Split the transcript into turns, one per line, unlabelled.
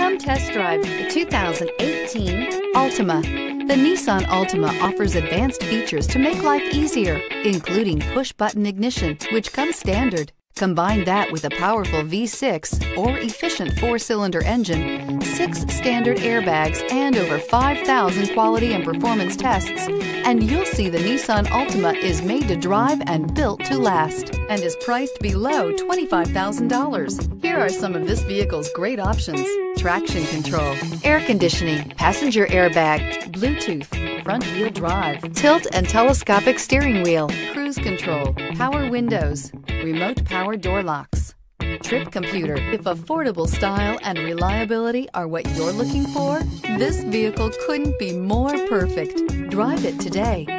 Come test drive the 2018 Altima. The Nissan Altima offers advanced features to make life easier, including push-button ignition, which comes standard. Combine that with a powerful V6 or efficient 4-cylinder engine, 6 standard airbags, and over 5,000 quality and performance tests, and you'll see the Nissan Altima is made to drive and built to last, and is priced below $25,000. Here are some of this vehicle's great options: traction control, air conditioning, passenger airbag, Bluetooth, front-wheel drive, tilt and telescopic steering wheel, cruise control, power windows, remote power door locks, trip computer. If affordable style and reliability are what you're looking for, this vehicle couldn't be more perfect. Drive it today.